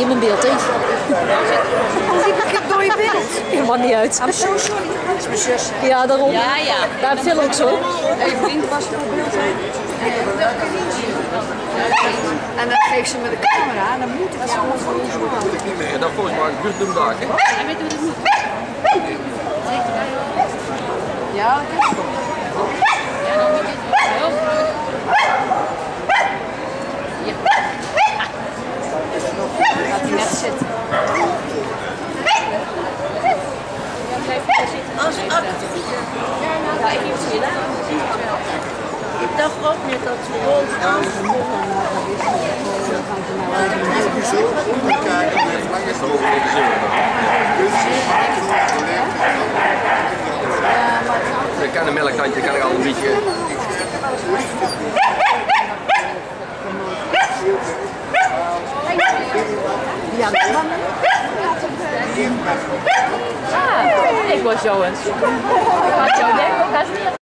in mijn beeld, hè? Ik heb door je beeld. Helemaal niet uit. I'm so sorry. Dat is mijn zus. Ja, daarom. Ja, ja. Daar film ik zo. Je vriend was er op beeld heen. En dan geeft ze me de camera en dan moet ik het allemaal foto's maken. Niet meer, dat volgens mij goed doen daar. En weet je wat het moet? Ja, dat kan ik. Ja, dan moet je het heel groot. Gaat hij net zitten. Ja, blijf daar zitten. Als acte. Ja, ik heb het gedaan. Ik dacht ook net dat ze rond Ik kan een melktandje, kan ik al een beetje. Ja, dan. Ah, ik was zo eens. Ik had jou denken,